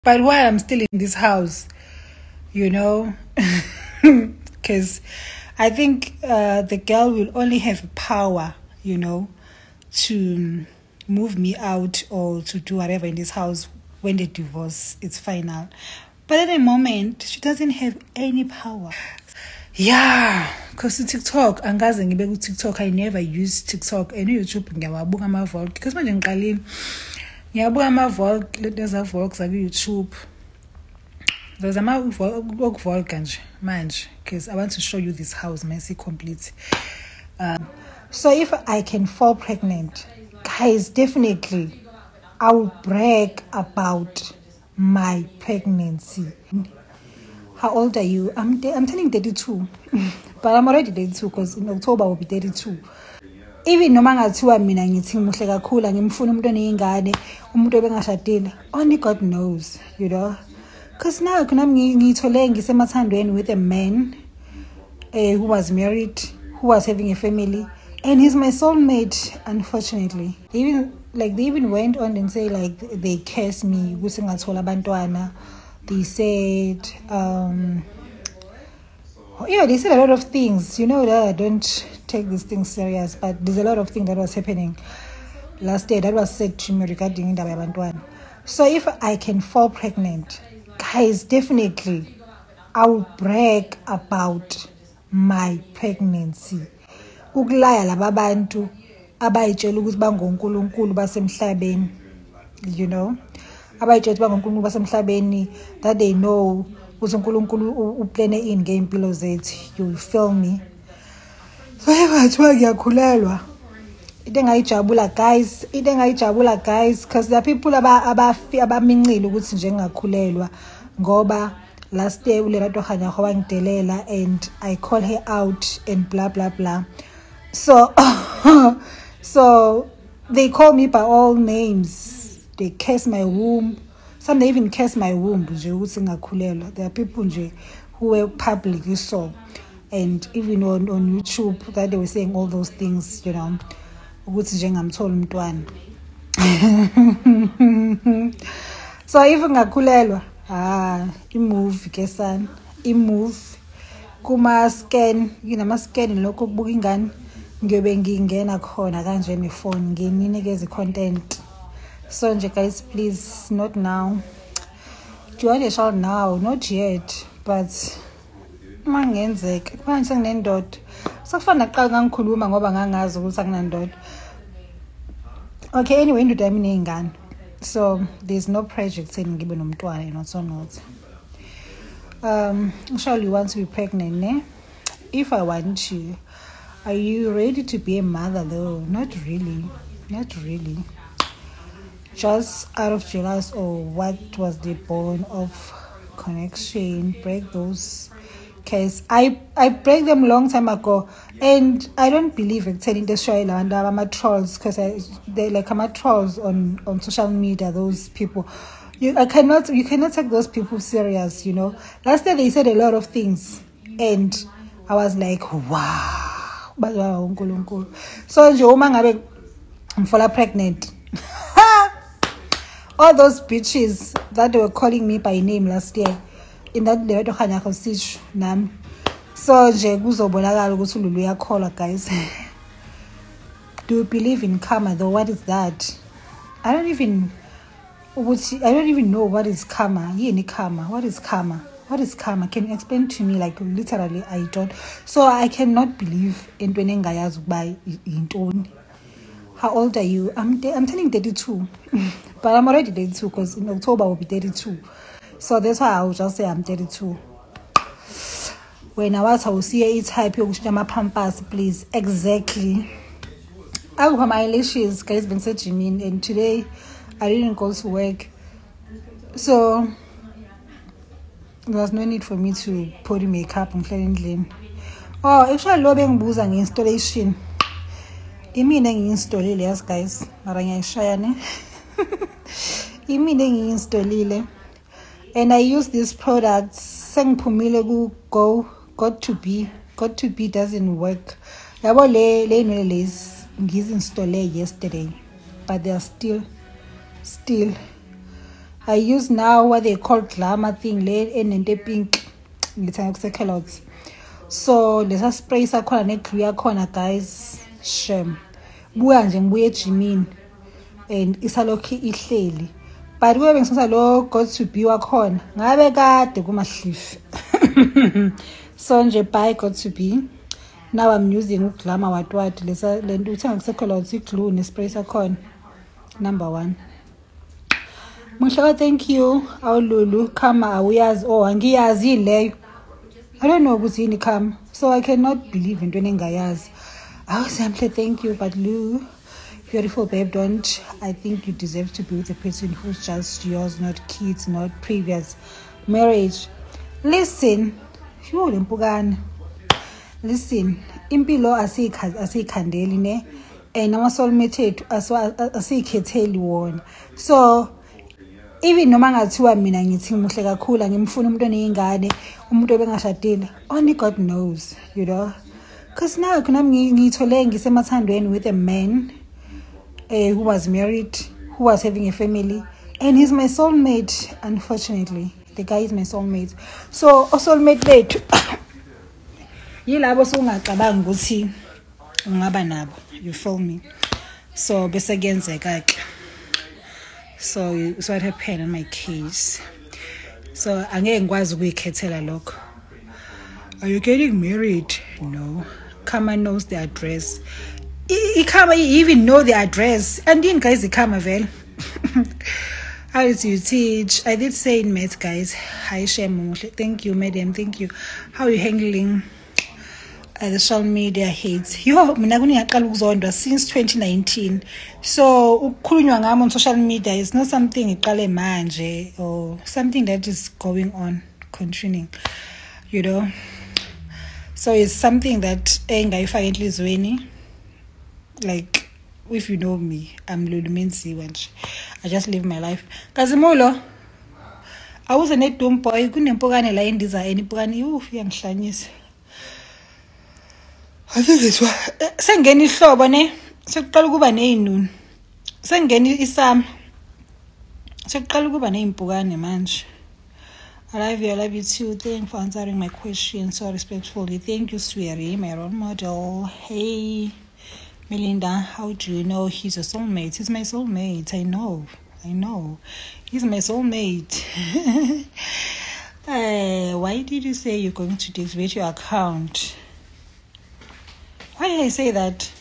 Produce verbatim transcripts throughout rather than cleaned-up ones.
But while I'm still in this house, you know, because I think uh, the girl will only have power, you know, to move me out or to do whatever in this house when the divorce is final. But at the moment, she doesn't have any power. Yeah, because TikTok, angazi ngibe ku TikTok, I never use TikTok and YouTube ngiyawabuka ama vlog because manje ngiqalile ngiyabuka ama vlog there's a vlogs like YouTube. There's a ma vlog kanje manje because I want to show you this house messy complete. Um, so if I can fall pregnant, guys, definitely I will brag about my pregnancy. How old are you? I'm I'm turning thirty-two, but I'm already thirty-two because in October I will be thirty-two. Even noma ngathiwa mina ngithi muhle kakhulu ngimfuna umuntu oneyingane, umuntu obengashadile. Only God knows, you know. Because now kunami ngithole ngisemathandweni with a man uh, who was married, who was having a family, and he's my soulmate, unfortunately. Even like they even went on and say like they cursed me ukuthi ngathola abantwana. They said, um, yeah, they said a lot of things. You know that I don't take these things serious, but there's a lot of things that was happening last day that was said to me regarding Indaba Yabantwana. So if I can fall pregnant, guys, definitely I will brag about my pregnancy. Ukulaya laba bantu abayitshela ukuthi bangonkulunkulu basemhlabeni, you know. Abayitshela bangonkulunkulu basemhlabeni that they know ukuthi uNkulunkulu uplane in ngeimpilo zethu. You feel me? So ebathiwa ngiyakhulelwa. Into engayijabula guys, into engayijabula guys because there are people aba abamincile ukuthi nje ngingakhulelwa ngoba last day uLerato Kganyago wangidelela and I call her out and blah blah blah. So so they call me by all names. They curse my womb. Some they even curse my womb. There are people who were publicly so, and even on, on YouTube that they were saying all those things, you know. So even ngakhulelwa, ah, imove kesan, imove kuma scan, nginama scan lokho kubuka ingane ngiyobe ngingena khona kanje ne phone nginikeze content. So guys, please, not now. Do you want a child now? Not yet, but mangenzeka manje senginendoda. Sakufana naqala ngangikhuluma ngoba ngangazi ukuthi akunandoda. Okay, anyway, indoda yami inengane. So there's no project saying ngibe nomntwana and so not. Um, surely you want to be pregnant, ne? If I want to, are you ready to be a mother though? Not really. Not really. Just out of jealous or what was the bone of connection, break those case. I I break them long time ago, and I don't believe in telling the show and I'm a trolls because I they like I'm a trolls on on social media. Those people, you I cannot you cannot take those people serious. You know, last day they said a lot of things, and I was like, wow, so nje uma ngabe ngifala pregnant. All those bitches that they were calling me by name last year in that Lerato Kganyago siege nam. So nje kuzobonakala ukuthi uLulu uyakholwa guys. Do you believe in karma though? What is that? I don't even I don't even know what is karma. Yini karma? What is karma? What is karma? Can you explain to me? Like literally I don't. So I cannot believe in engayazi ukuba yintoni. How old are you? I'm I'm turning thirty-two, but I'm already thirty-two because in October I will be thirty-two. So that's why I will just say I'm thirty-two. When I was, I will see a type of my pampas, please. Exactly. I have my eyelashes, guys, been searching me, and today I didn't go to work, so there was no need for me to put makeup and cleaning. Oh, actually, loving booze and installation. Imi ngi-installile yes guys mara ngiyashaya ne imi ngi-installile and I use these products sengiphumile ku go got to be got to be doesn't work yabo le le inwele lezi ngizinstole yesterday but they are still still I use now what they call glamour thing, late and the pink. So there's a spray sakhona ne-glue yakhona guys. Shem. Buya nje ngibuye ejimini and isalokhu ihleli. But kube ngisusa lo got to be wakhona. Ngabe kade kumahlifi. So nje bye got to be. Now I'm using glamour what what lesa lento uthenga kusekholots iglue ne-spray sakhona. Number one. Muhlaka, thank you. Awululu kama awuyazi oh angiyazi leyo. I don't know what's in come, so I cannot believe in doing guys. I was simply thank you, but Lou, beautiful babe, don't. I think you deserve to be with a person who's just yours, not kids, not previous marriage. Listen, listen. Impilo asikhandeli ne, and our soulmate asikhetheli wona. So. Even noma ngathiwa mina ngithi muhle kakhulu ngimfuna umuntu oneyingane umuntu obengashadile, only God knows, you know, because now kunami ngithole ngisemathandweni with a man uh, who was married, who was having a family, and he's my soulmate. Unfortunately, the guy is my soulmate. So soulmate bethu yilabo sungacabanga ukuthi ungaba nabo, you feel me? So bese kuyenzeka ke. So, so what happened in my case. So, angeke ngikwazi ukuyikhethela lokho. Are you getting married? No. Kama knows the address. Ikama even know the address. And then guys, Ikama well. How did you teach? I did say in math, guys. Hi, Shem. Thank you, madam. Thank you. How are you handling uh, the social media hates? Yo, mina kuniyaqala ukuzondwa since twenty nineteen. So ukukhulunywa ngami on social media is not something iqale manje or something that is going on continuing, you know. So it's something that engayifaka enhlizweni. Like if you know me, I'm Lulu Menziwe nje. I just live my life. Kazimulo, I was a net dumb boy. Kunempukane la indiza enipukane uf yangihlanyisa. I think it's what sengena ihlobo ne sekuqala ukuba nezinunu. Sengena isama. Sekuqala ukuba nezimpukane manje. I love you, I love you too. Thank you for answering my question so respectfully. Thank you, sweetie, my role model. Hey, Melinda, how do you know he's a soulmate? He's my soulmate. I know. I know. He's my soulmate. uh, why did you say you're going to deactivate your account? Why did I say that?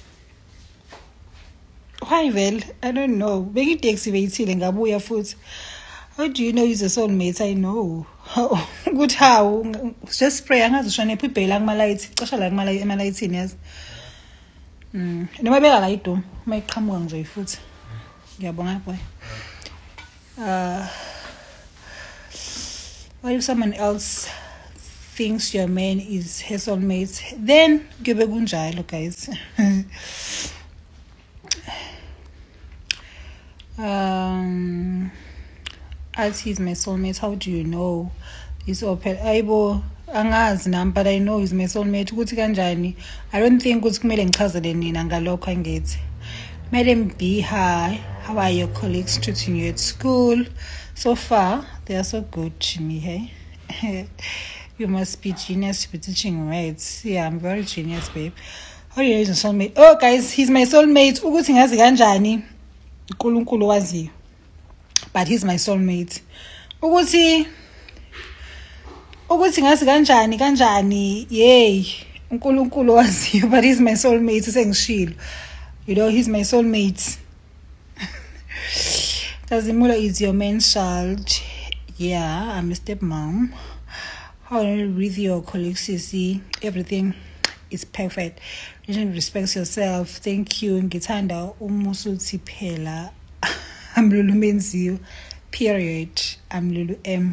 Why, well? I don't know. Maybe deactivate ngabuya futhi. How do you know he's a soulmate? I know. Good how? Just spray angazishone phibhela kumalight. Xesha la kumalight emalightini yazi. Mm. Noma beka la ido, mayiqhamuka nje futhi. Ngiyabonga boy. Uh What if someone else thinks your man is his soulmate? Then kube kunjalo, guys. um As he's my soulmate, how do you know he's open? Aibo angazi nami, but I know he's my soulmate. Ukuthi kanjani? I don't think ukuthi kumele ngichazele nina ngalokho angithi. Madam B, hi. How are your colleagues treating you at school? So far, they are so good to me, hey? You must be genius to be teaching maths. Yeah, I'm very genius, babe. How do you know he's a soulmate? Oh, guys, he's my soulmate. Ukuthi ngazi kanjani? uNkulunkulu waziyo. But he's my soulmate. Ukuthi ukuthi ngazi kanjani kanjani yey uNkulunkulu waziyo, but he's my soulmate sengishilo. You know, he's my soulmate. Tazimula is your man's child. Yeah, I'm a stepmom. How do you with your colleagues? You see, everything is perfect. You respect yourself. Thank you. Ngithanda umusuthi phela. I'm Lulu Menziwe. Period. I'm Lulu M.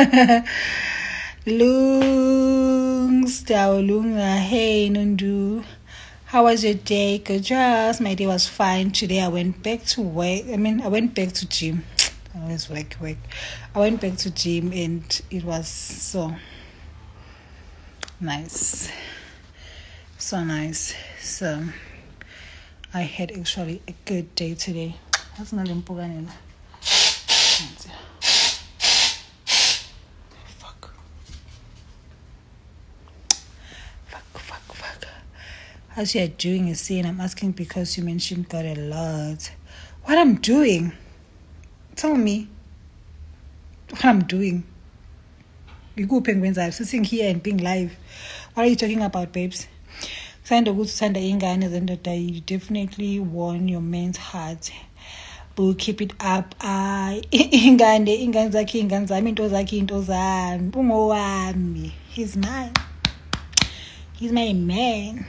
Lungs, Lunga. Hey, Nundu. How was your day? Good job. My day was fine. Today I went back to work. I mean, I went back to gym. I always work, work. I went back to gym and it was so nice. So nice. So I had actually a good day today. That's not important. as you're doing a scene. I'm asking because you mentioned God a lot. What I'm doing? Tell me. What I'm doing? You go penguins. I'm sitting here and being live. What are you talking about, babes? You definitely won your man's heart. But keep it up. I ingane ingane zakhe ingane zami into zakhe into zami. Ungowami. He's mine. He's my man.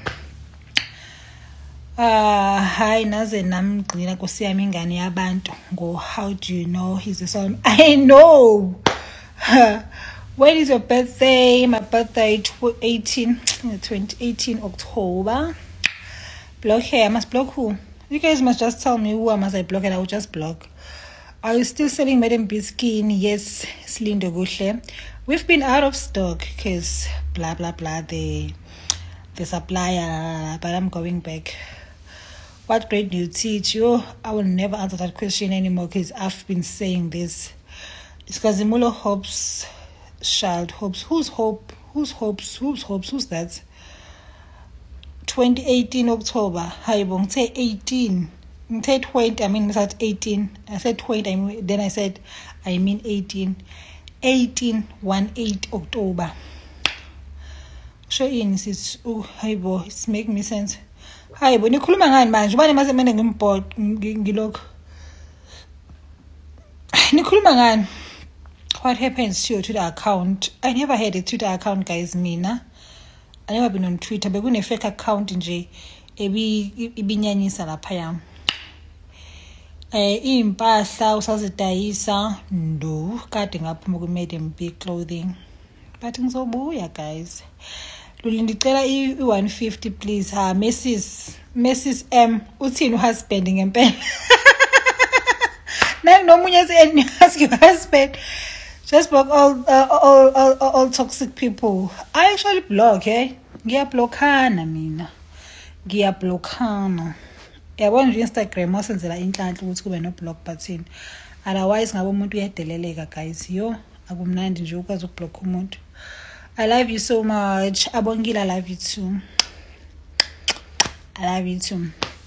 Ah, hi naze namgcina Nkosi yami ingane yabantu. Go, how do you know he's a soul? I know. When is your birthday? My birthday eighteen eighteen October. Block here. I must block who? You guys must just tell me who must I block and I will just block. Are you still selling Madam Biskin? Yes, Slindo Gushle. We've been out of stock because blah blah blah the the supplier, but I'm going back. What grade do you teach? You, I will never answer that question anymore because I've been saying this. It's Kazimulo Hopes, child hopes. Who's hope? Who's hopes? Who's hopes? Who's that? twenty eighteen October. Hi, bong. Say eighteen. Say twenty. I mean, I said eighteen. I said twenty. I mean, then I said, I mean eighteen. eighteen one eight October. Show in sis. Oh, hi, bo. It's making me sense. Hi, bo. Nikhuluma ngani manje? Ubani mase mina ngimbhod ngilokho. Nikhuluma ngani? What happens to your Twitter account? I never had a Twitter account, guys. Mina. I never been on Twitter. But when a fake account nje ebi ibinyanyisa lapha yami. Eh impahla usazidayisa ndo kade ngaphuma ku Madam B clothing. But ngizobuya, guys. Lulindicela i one fifty please. Ha Missus Missus M uthini husband ngempela. Now no munye say ask your husband. Just block all, uh, all, all, all, all toxic people. I actually block, eh? Ngiyablockana mina. Ngiyablockana. Yabona Instagram wasenzela inhlanhla ukuthi kube no block button. Otherwise ngabe umuntu uyadeleleka, guys. Yo, akumnandi nje ukwazi ukublock umuntu. I love you so much. Abongile, I love you too. I love you too.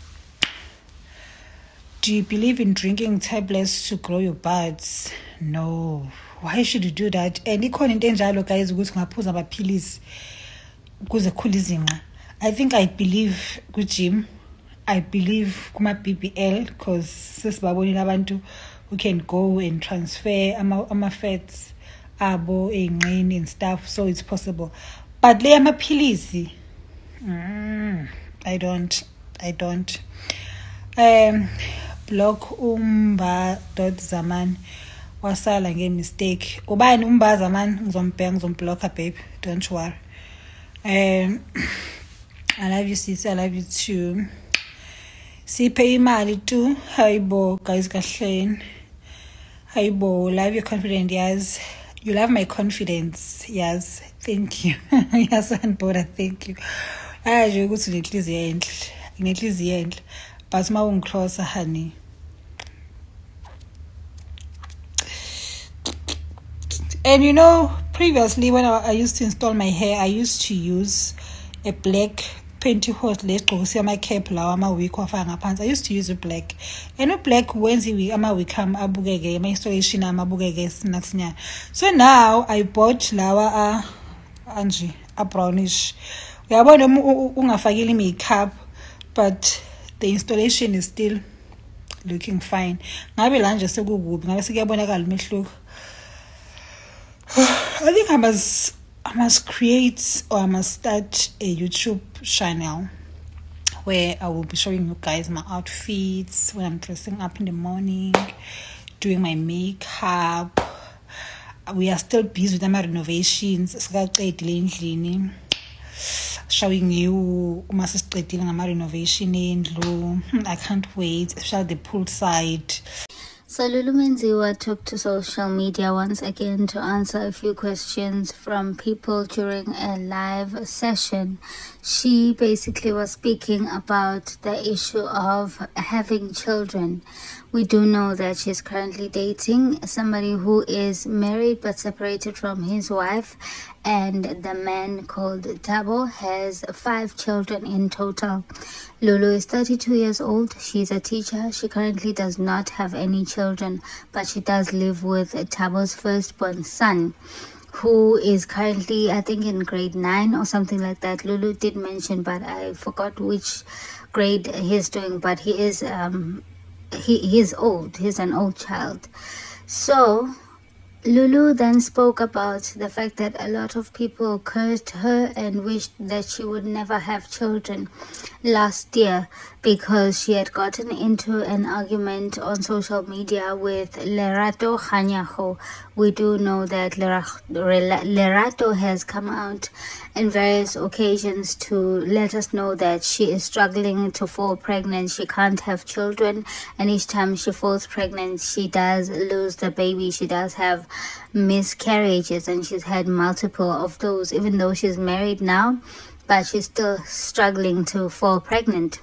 Do you believe in drinking tablets to grow your buds? No. Why should you do that? And ikhona into enjalo, guys, ukuthi ngaphuza amaphilisi ukuze khula izinqa. I think I believe ku gym. I believe kuma B B L because sesibabonile abantu who can go and transfer ama, ama fats abo einqeni and stuff, so it's possible. But le amaphilisi, mm, I don't. I don't. Um block umba dot zaman wasala nge mistake. Ubani umba zaman ngizombheka ngizomblocker, babe. Don't worry. Um I love you sis, I love you too. Siphe imali too. Hayibo guys, kahleni. Hayibo, love your confidence, yes. You love my confidence, yes. Thank you. Yes, and boda, thank you. I nje ukuthi nenhliziyo enhle. Inenhliziyo enhle. But ma ungicross honey. And you know, previously when I, I used to install my hair, I used to use a black pantyhose legqokisa ama cap lawa ama wig wafaka ngaphansi. I used to use a black. And a black wenzi ama wig am abukeke, ama installation am abukeke sinaksinyana. So now I bought lawa a anje a brownish. Uyabona ungafakile makeup, but the installation is still looking fine. Ngabe la nje sekukubi, ngabe sekuyabonakala umehluko. I think I must I must create or I must start a YouTube channel where I will be showing you guys my outfits when I'm dressing up in the morning, doing my makeup. We are still busy with my renovations. Showing you my renovation indlu. I can't wait, especially the poolside. So Lulu Menziwa took to social media once again to answer a few questions from people during a live session. She basically was speaking about the issue of having children. We do know that she's currently dating somebody who is married but separated from his wife, and the man called Thabo has five children in total. Lulu is thirty-two years old. She's a teacher. She currently does not have any children, but she does live with Thabo's firstborn son, who is currently, I think, in grade nine or something like that. Lulu did mention, but I forgot which grade he's doing, but he is um he he's old. He's an old child. So Lulu then spoke about the fact that a lot of people cursed her and wished that she would never have children last year because she had gotten into an argument on social media with Lerato Kganyago. We do know that Lerato has come out on various occasions to let us know that she is struggling to fall pregnant. She can't have children, and each time she falls pregnant, she does lose the baby. She does have miscarriages, and she's had multiple of those, even though she's married now, but she's still struggling to fall pregnant.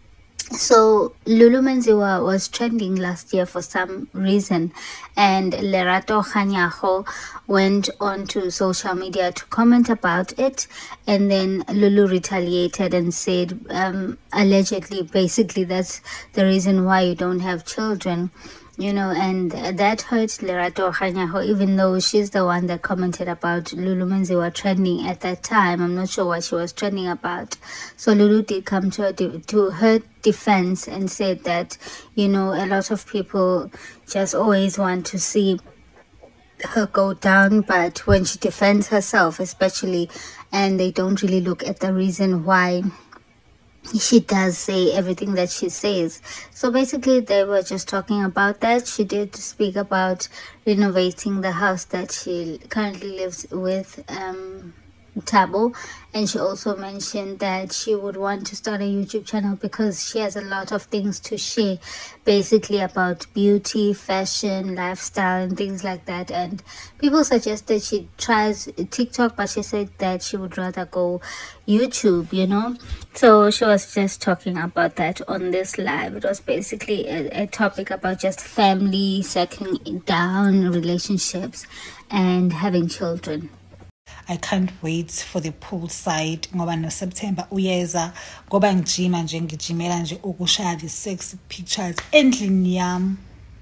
So Lulu Menziwa was trending last year for some reason, and Lerato Kganyago went onto social media to comment about it, and then Lulu retaliated and said, um, allegedly, basically, that's the reason why you don't have children. You know, and that hurt Lerato Kganyago, even though she's the one that commented about Lulu Menziwa trending at that time. I'm not sure what she was trending about. So Lulu did come to her, to her defense and said that, you know, a lot of people just always want to see her go down, but when she defends herself, especially, and they don't really look at the reason why she does say everything that she says. So basically they were just talking about that. She did speak about renovating the house that she currently lives with um Thabo, and she also mentioned that she would want to start a YouTube channel because she has a lot of things to share, basically about beauty, fashion, lifestyle, and things like that. And people suggested she tries TikTok, but she said that she would rather go YouTube, you know. So she was just talking about that on this live. It was basically a, a topic about just family, settling down, relationships, and having children. I can't wait for the poolside ngoba no September uyeza ngoba ngijima nje ngijimela nje ukushaya the sexy pictures endlini yami.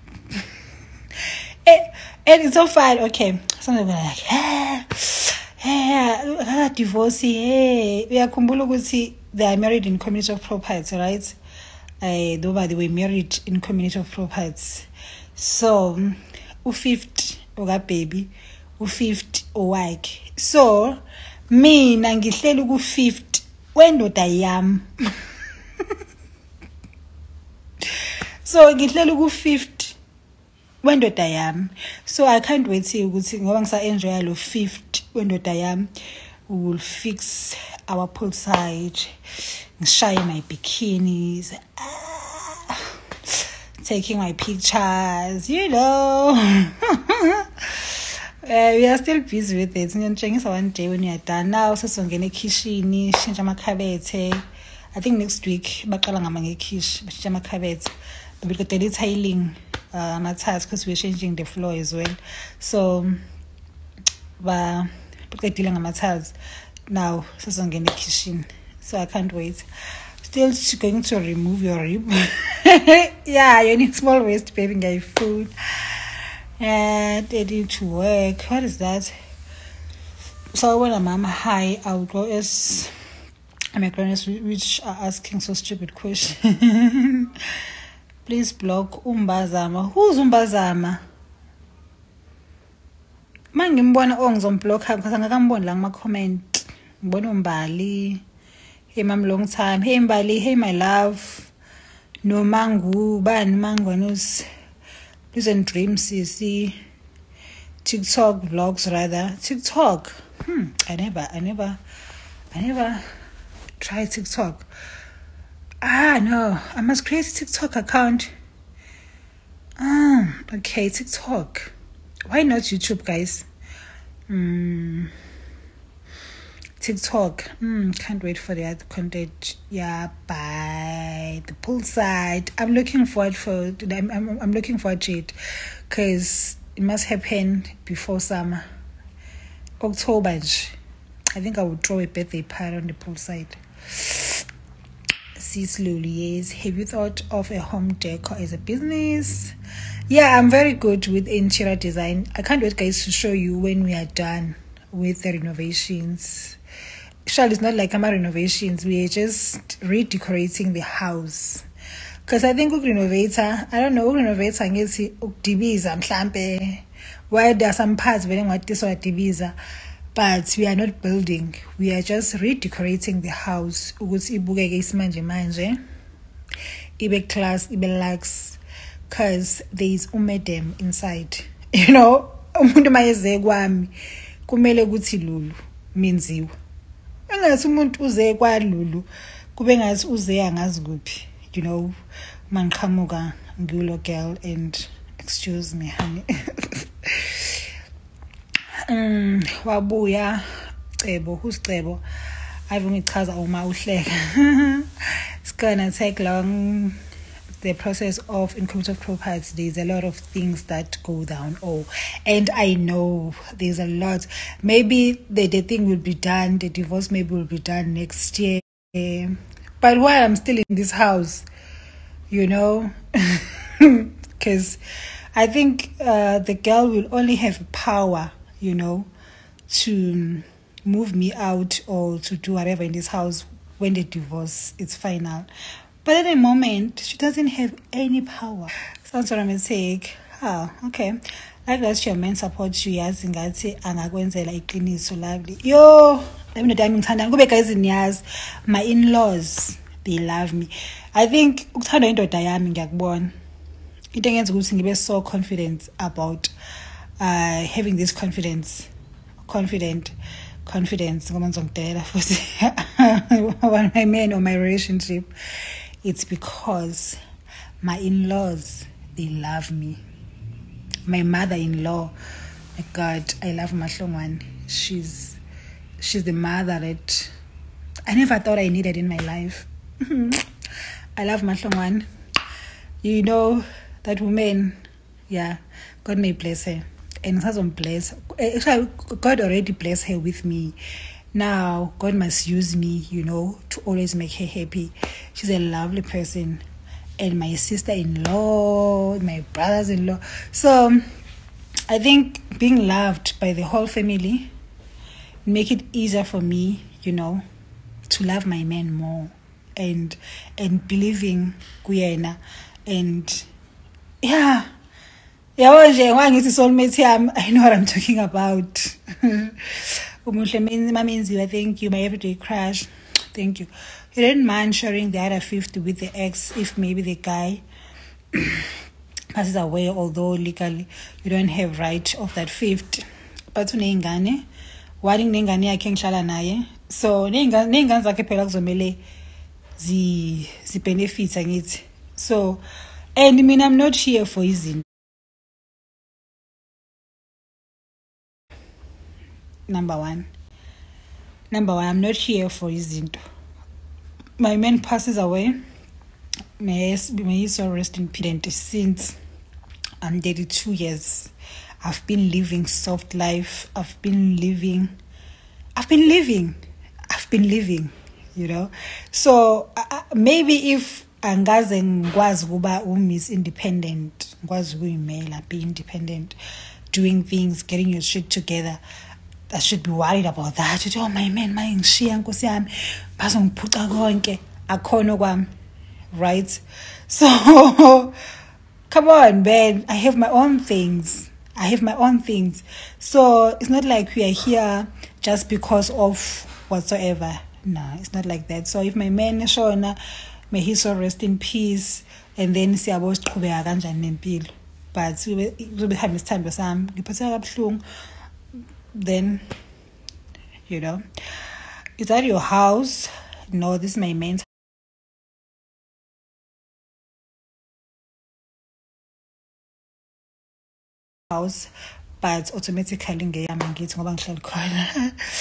And it's so fun. Okay, some people are like, hey, hey, divorce, hey. Uyakhumbula ukuthi they are married in community of property, right? Uh, though they were married in community of property. So u fifty oka baby, u fifty owakhe. So mina ngihleli ku fifty wendoda yami. So ngihleli ku fifty wendoda yami. So I can't wait ukuthi ngoba ngisa enjoy lo fifty wendoda yami. We will fix our poolside, ngishaye my bikinis, ah, taking my pictures, you know. Uh, we are still busy with it. Ngiyantshengisa one day when we are done. Now sesongena ekitchen, shintsha amakhabethe. I think next week baqala ngama ngekhishi, bashintsha amakhabethe. But we got the tiling uh ama-tiles because we're changing the floor as well. So ba baqedile ngama-tiles. Now sesongena ekitchen. So I can't wait. Still going to remove your rib. Yeah, you need small waist, baby, get food. And they need to work. What is that? So when I'm mama high, I would go as my grannies which are asking so stupid questions. Please block Umbazama. Who's Umbazama? Mangimbona ongizomblock because angakamboni la ngama comment. Ngibona umbali. Hey mom, long time. Hey Mbali, hey my love. No mangu, ban mango news. Listen, dreams, see TikTok vlogs rather. TikTok. Hmm. I never, I never, I never tried TikTok. Ah, no. I must create a TikTok account. Ah, okay, TikTok. Why not YouTube, guys? Hmm. TikTok. Mm, can't wait for that content. Yeah, bye. The poolside. I'm looking forward for. I'm I'm, I'm looking forward to it, cause it must happen before summer. October. I think I would throw a birthday party on the poolside. See slowly. Yes. Have you thought of a home decor as a business? Yeah, I'm very good with interior design. I can't wait, guys, to show you when we are done with the renovations. Actually, it's not like I'm renovations. We are just redecorating the house. Because I think renovator, I don't know, renovator ngezi ukudibiza mhlambe. Why there are some parts where what this or dibiza, but we are not building. We are just redecorating the house. Ukuthi ibukeke isimanje manje. Ibe class, ibe lax. Because there is umedem inside. You know, umuntu mayeze kwami kumele ukuthi lulu menziwe. Engathi umuntu uze kwaLulu kube ngathi uze angazi kuphi, you know, manqhamuka ngulo girl and excuse me honey. um wabuya Cebo, who's Cebo? I've only chaza uma uhleka. It's gonna take long. The process of incompleted properties, there's a lot of things that go down. Oh, and I know there's a lot. Maybe the, the thing will be done, the divorce maybe will be done next year. But while I'm still in this house, you know, because I think uh, the girl will only have power, you know, to move me out or to do whatever in this house when the divorce is final. But at the moment, she doesn't have any power. Sounds dramatic. Oh, okay. Like that's your main support you yazi ngathi angakwenzela iqiniso lovely. Yo, let me know ngithanda kube guys niyazi my in-laws, they love me. I think ukuthandwa indoda yami ngiyakubona. Into engenza ukuthi ngibe so confident about uh having this confidence. Confident confidence ngoba ngizongidela futhi about my man or my relationship. It's because my in-laws, they love me. My mother-in-law, my God, I love Mahlongwane. She's she's the mother that I never thought I needed in my life. I love Mahlongwane. You know, that woman, yeah, God may bless her. And God bless. Actually, God already blessed her with me. Now, God must use me, you know, to always make her happy. She's a lovely person. And my sister-in-law, my brothers-in-law. So, I think being loved by the whole family make it easier for me, you know, to love my man more. And and believing kuyena. And, yeah. Yeah, I know what I'm talking about. Thank you, my everyday crush. Thank you. You didn't mind sharing the other fifty with the ex if maybe the guy passes away, although legally you don't have right of that fifty. But unengane, waring nengane yakhe ngihlala naye. So nengane zakhe phela kuzomela zi zi benefits angithi. So and I mean I'm not here for izinto. Number one. Number one, I'm not here for izinto. My man passes away. May he so rest in peace. Since I'm thirty-two years, I've been living soft life. I've been living. I've been living. I've been living. You know. So uh, maybe if angaze ngikwazi kuba umiss independent, ngikwazi ukuyimela, be independent, doing things, getting your shit together. I should be worried about that. Oh, my man, my ngishiya nkosi yami. Bazongiphuca konke akhono kwami. Right? So, come on, man. I have my own things. I have my own things. So, it's not like we are here just because of whatsoever. No, it's not like that. So, if my man is shona, may he so rest in peace. And then, siyabo siqhubeka kanjani nempilo. But we will have this time sami. Ngiphatheka kabuhlungu. Then, you know, is that your house? No, this is my main house, but automatically ngeyami ngithi ngoba ngihlala khona.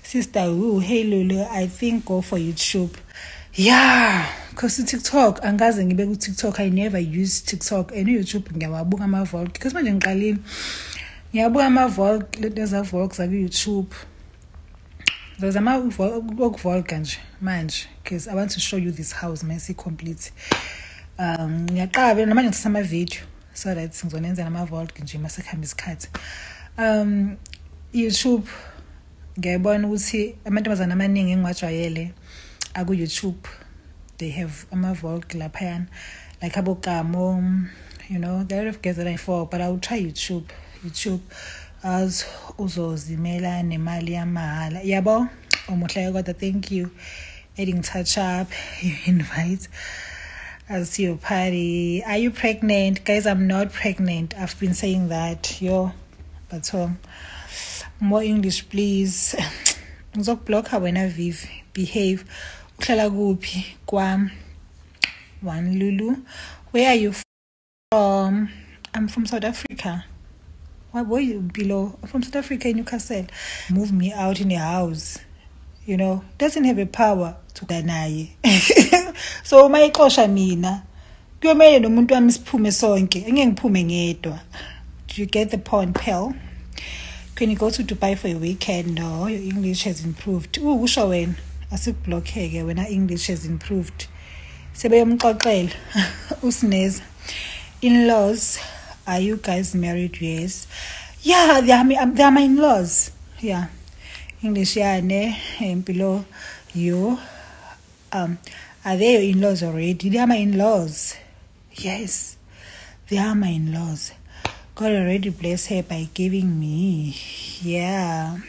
sister, ooh, hey Lulu, I think go for YouTube. Yeah, because TikTok, angaze ngibe ku TikTok, I never use TikTok. And YouTube ngiyawabuka ama vlog because manje ngiqalile. Ngiyabuka ama vlog, there's a vlogs on YouTube. There's a vlog kanje manje because I want to show you this house messy complete. Um ngiyaqaba namanje ngithatha ama video so that ngizonenza nama vlog nje masekhamba isikhathi. Um YouTube ngiyabona ukuthi amantombazana amaningi engiwajwayele aku YouTube, they have ama vlog lapha, like abokamo, you know, there are guys that I follow, but I will try YouTube. YouTube as uzozimela nemali yamahala. Yabo, umuhle kodwa, thank you. Adding touch up, you invite us to your party. Are you pregnant? Guys, I'm not pregnant. I've been saying that. Yo, but um, more English, please. Ngizokublock her when I viv behave. Uhlala kuphi kwam? One Lulu. Where are you from? I'm from South Africa. Why were you below? I'm from South Africa in Newcastle. Move me out in the house. You know, doesn't have a power to deny. So my kosha mina. Kuyomele nomuntu wami siphume sonke. Angeke ngiphume ngedwa. Do you get the point, pal? Can you go to Dubai for a weekend? No, your English has improved. Ooh, usho wena. Asikublockeke when our English has improved. Sebeyomxoxela usineza. In-laws, are you guys married? Yes. Yeah, they are my, they are my in-laws. Yeah. English yeah ne below you. Um are they your in-laws already? They are my in-laws. Yes. They are my in-laws. God already bless her by giving me. Yeah.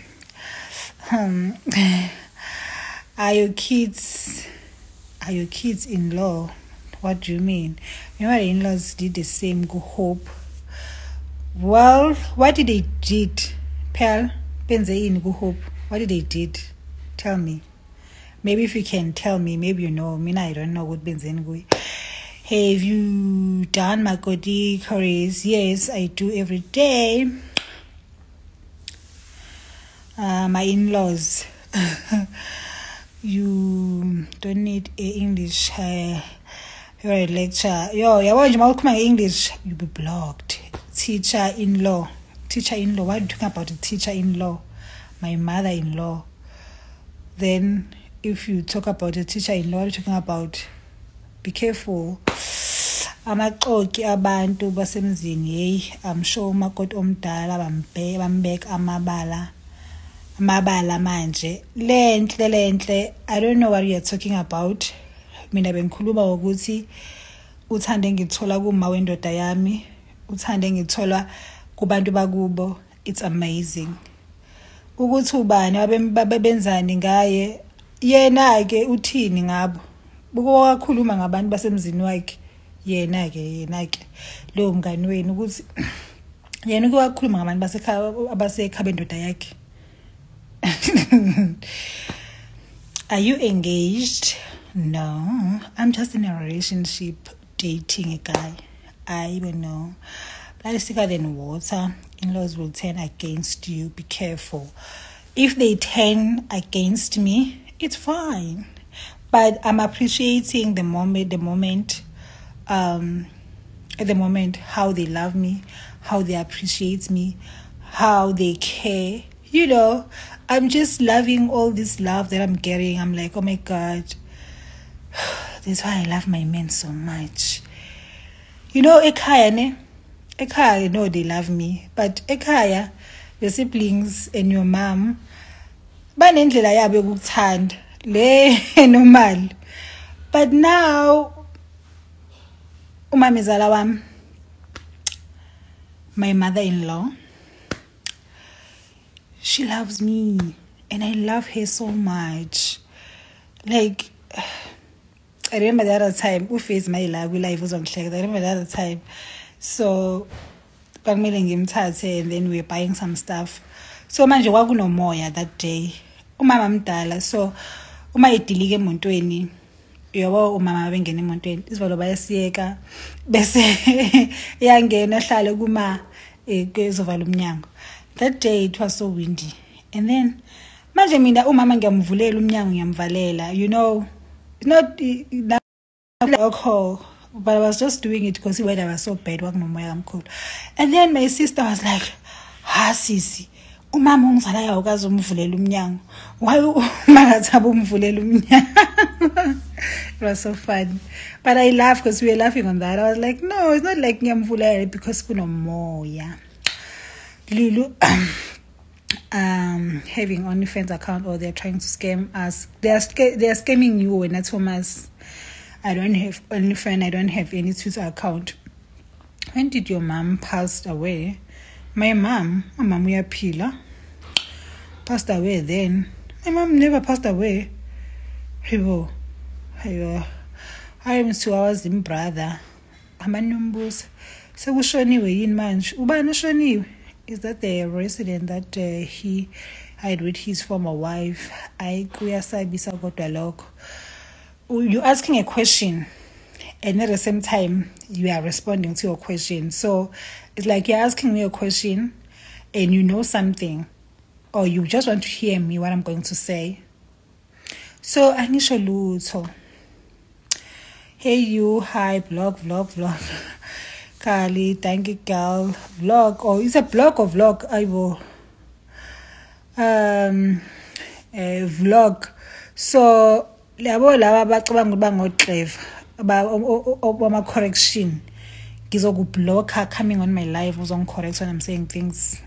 Um Are your kids, are your kids in-law? What do you mean? You know, my in-laws did the same, go hope. Well, what did they did? Pearl, Benzain, go hope. What did they did? Tell me. Maybe if you can tell me, maybe you know. Me, I don't know what Benzain go. Have you done Makodi curries? Yes, I do every day. Uh, my in-laws. You don't need a English uh, you're a lecture. Yo, yeah, why you come English? You'll be blocked. Teacher-in-law. Teacher-in-law. Why are you talking about a teacher-in-law? My mother-in-law. Then, if you talk about a teacher-in-law, you're talking about. Be careful. Amaxoki abantu basemzini. I'm sure umakoti omdala bambe bambek amabala. Mabala manje lenhle lenhle. I don't know what you're talking about. Mina bengikhuluma ukuthi uthande ngithola kuma wendoda yami, uthande ngithola kubantu bakubo. It's amazing. Ukuthi ubani abebenzani ngaye, yena ke uthini ngabo. Buko wakhuluma ngabantu basemzini wakhe. Yena ke yena ke lo mngani wenu ukuthi yena ukuwakhuluma ngabantu basekhaya abasekhaya bendoda yakhe. Are you engaged? No, I'm just in a relationship, dating a guy. I even know. Blood is thicker than water. In-laws will turn against you. Be careful. If they turn against me, it's fine. But I'm appreciating the moment, the moment, um, at the moment, how they love me, how they appreciate me, how they care. You know, I'm just loving all this love that I'm getting. I'm like, oh my God, that's why I love my men so much. You know, Ekaya, ne? Ekaya, I know they love me, but Ekaya, your siblings and your mom, banendlela yabo yokuthanda le normal. But now, umamezala wami, my mother-in-law, she loves me and I love her so much. Like, I remember the other time, uFaze my life, we life was on I remember the other time. So, and then we were buying some stuff. So, manje kwakunomoya that day. Umama mdala. So, uma idilike emontweni, yabo umama bengena emontweni, isivalo bayasiyeka bese yangena hlale kuma ezovala umnyango. That day it was so windy. And then Manje mina umama ngiyamvulela umnyango ngiyamvalela, you know. It's not alcohol, but I was just doing it because the weather was so bad. And then my sister was like, ha sisi, umama ungizala awukazi umvulela umnyango. Why mangathaba umvulela umnyango? It was so fun. But I laughed because we were laughing on that. I was like, no, it's not like ngiyamvulela because kunomoya. Lulu um having OnlyFans account, or they're trying to scam us. They are they are scamming you when that's Thomas. I don't have OnlyFans, I don't have any Twitter account. When did your mom pass away? My mom, my mom uyaphila, passed away then. My mom never passed away. Hibo. Hayo. I am two hours in brother. Amanumbus. So ushoniwe yini manje? Ubani ushoniwe? Is that the resident that uh, he had with his former wife? I kuyasabisa kodwa lokho. You're asking a question, and at the same time you are responding to your question. So it's like you're asking me a question and you know something, or you just want to hear me what I'm going to say. So anisho lutho. Hey you, hi, blog, vlog, vlog. Kali, thank you, girl. Vlog, or oh, it's a blog or vlog? I will. Um, a vlog. So, labo laba bacabanga ukuba ngoclever about my correction. Gizoku-blocker coming on my live uzongicorrect when I'm saying things.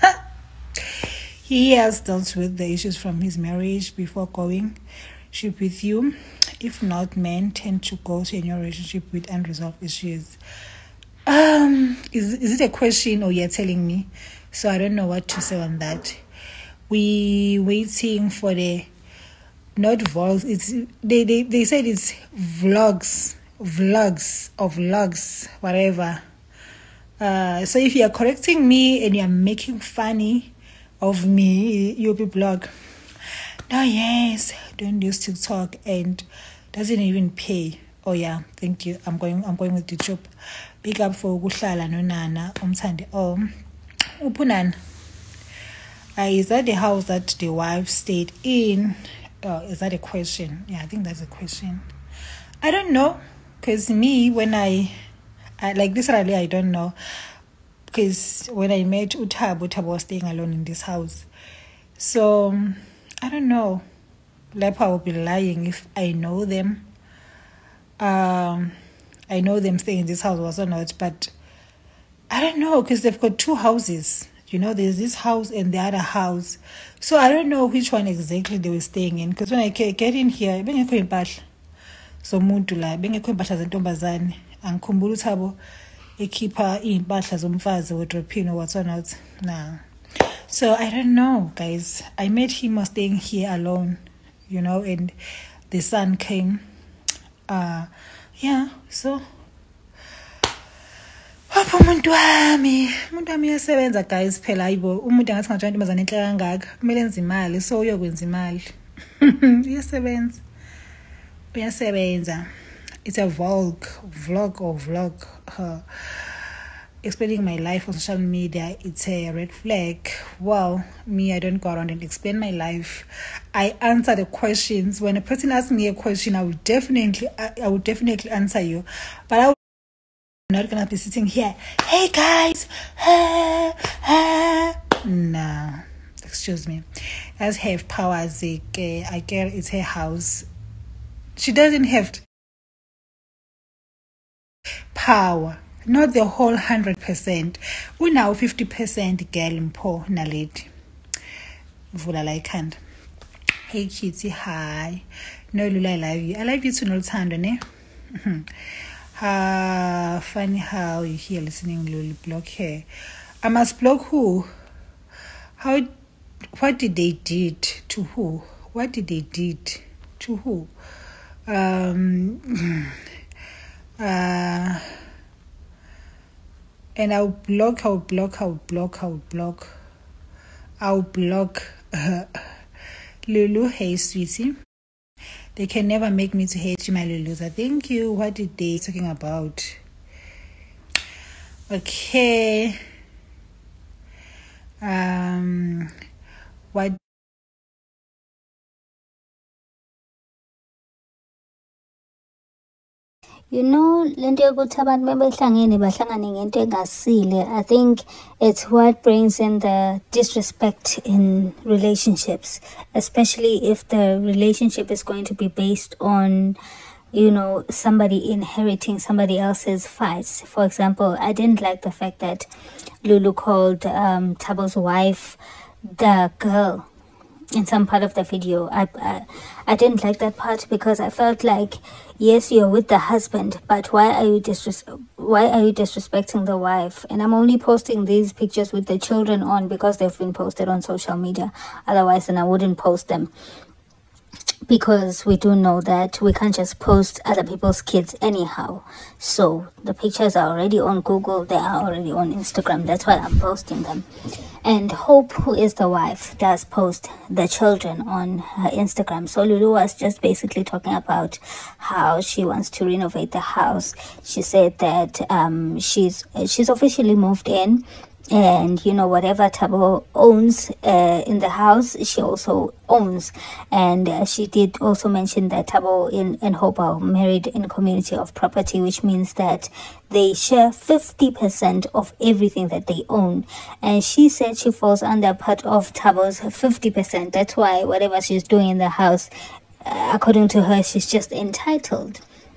He has dealt with the issues from his marriage before going ship with you. If not, men tend to go to a new relationship with unresolved issues. Um, is is it a question or you're telling me? So I don't know what to say on that. We waiting for the not vlogs. It's they they they said it's vlogs, vlogs or vlogs, whatever. Uh, so if you are correcting me and you are making funny of me, you'll be blocked. No, yes, don't use TikTok and doesn't even pay. Oh yeah, thank you. I'm going. I'm going with YouTube. Big up for Guhlala no Nana umthandi. Oh, upunana. Uh, is that the house that the wife stayed in? Uh, is that a question? Yeah, I think that's a question. I don't know, cause me when I, I like this really I don't know, because when I met Uthabo, Uthabo was staying alone in this house. So I don't know. Like I would be lying if I know them. Um, I know them staying in this house was or not, but I don't know because they've got two houses. You know, there's this house and the other house. So I don't know which one exactly they were staying in. Because when I get in here, bengekho impahla zomuntu la, bengekho impahla zentombazane. Angikhumbula uThabo ekhipha impahla zomfazi wardrobe or what's or not. Nah. So I don't know, guys. I met him was staying here alone, you know, and the son came. Uh, yeah, so Wapho umuntu wami, umuntu wami uyasebenza guys phela ayibo. Umuntu angathi ngajwa intombazane enhle kangaka, kumele enze imali, so uyokwenza imali. Uyasebenza. Uyasebenza. It's a vlog, vlog or vlog. Uh, explaining my life on social media, it's a red flag. Well, me, I don't go around and explain my life. I answer the questions. When a person asks me a question, I will definitely, I, I will definitely answer you. But I'm not gonna be sitting here. Hey guys, ah, ah. No, excuse me. As have powers, I get it's her house. She doesn't have power. Not the whole hundred percent. We now fifty percent girl mpo na lady. Vula like hand. Hey Kitty, hi. No Lula, I love you. I love you too, no Tando, ne? Uh, funny how you hear listening Lulu block here. I must block who? How what did they did to who? What did they did to who? Um uh And I'll block, I'll block, I'll block, I'll block. I'll block. Uh, Lulu, hey, sweetie. They can never make me to hate you, my Lulusa. Thank you. What did they talking about? Okay. Um, what You know, lento yokuthi abantu bebehlangene bahlangane ngento engasile, I think it's what brings in the disrespect in relationships, especially if the relationship is going to be based on, you know, somebody inheriting somebody else's fights. For example, I didn't like the fact that Lulu called um, Tabo's wife the girl in some part of the video. I, I I didn't like that part because I felt like, yes, you're with the husband, but why are you disres why are you disrespecting the wife? And I'm only posting these pictures with the children on because they've been posted on social media. Otherwise, then I wouldn't post them, because we do know that we can't just post other people's kids anyhow. So the pictures are already on Google, they are already on Instagram, that's why I'm posting them. And Hope, who is the wife, does post the children on her Instagram. So Lulu was just basically talking about how she wants to renovate the house. She said that um, she's she's officially moved in, and you know, whatever Thabo owns uh, in the house, she also owns. And uh, she did also mention that Thabo in, and Hope are married in community of property, which means that they share fifty percent of everything that they own. And she said she falls under part of Thabo's fifty percent. That's why whatever she's doing in the house, uh, according to her, she's just entitled.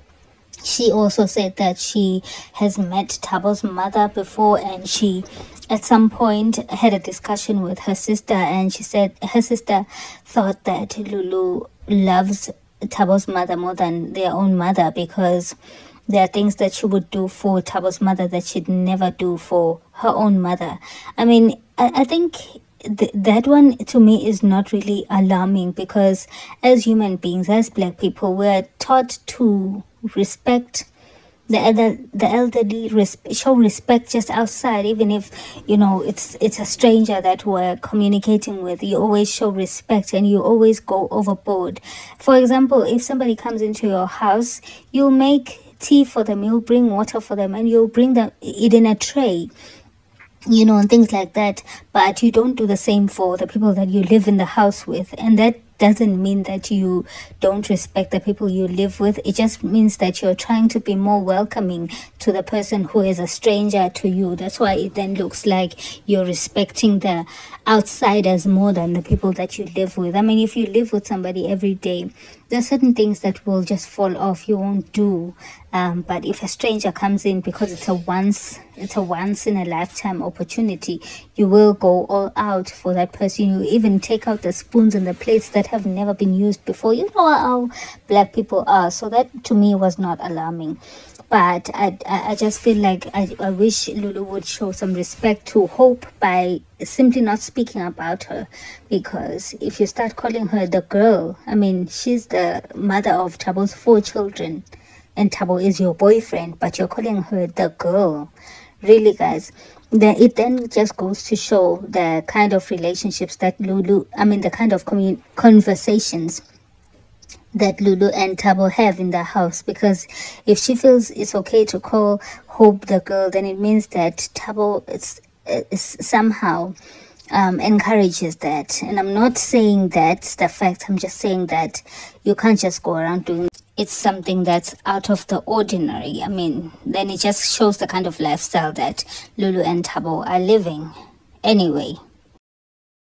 She also said that she has met Thabo's mother before, and she at some point had a discussion with her sister, and she said her sister thought that Lulu loves Thabo's mother more than their own mother, because there are things that she would do for Thabo's mother that she'd never do for her own mother. I mean, I, I think th that one to me is not really alarming, because as human beings, as black people, we're taught to respect the other, the elderly, res show respect just outside, even if, you know, it's it's a stranger that we're communicating with. You always show respect and you always go overboard. For example, if somebody comes into your house, you'll make tea for them, you'll bring water for them, and you'll bring them it in a tray, you know, and things like that. But you don't do the same for the people that you live in the house with. And that doesn't mean that you don't respect the people you live with. It just means that you're trying to be more welcoming to the person who is a stranger to you. That's why it then looks like you're respecting the outsiders more than the people that you live with. I mean, if you live with somebody every day, there are certain things that will just fall off, you won't do. Um, but if a stranger comes in, because it's a once it's a once in a lifetime opportunity, you will go all out for that person. You even take out the spoons and the plates that have never been used before. You know how black people are. So that to me was not alarming. But I, I just feel like I, I wish Lulu would show some respect to Hope by simply not speaking about her. Because if you start calling her the girl, I mean, she's the mother of Thabo's four children, and Thabo is your boyfriend, but you're calling her the girl. Really, guys, then it then just goes to show the kind of relationships that Lulu, I mean, the kind of commun conversations that Lulu and Thabo have in the house. Because if she feels it's okay to call Hope the girl, then it means that Thabo is, is somehow um, encourages that. And I'm not saying that's the fact, I'm just saying that you can't just go around doing it's something that's out of the ordinary. I mean, then it just shows the kind of lifestyle that Lulu and Thabo are living. Anyway.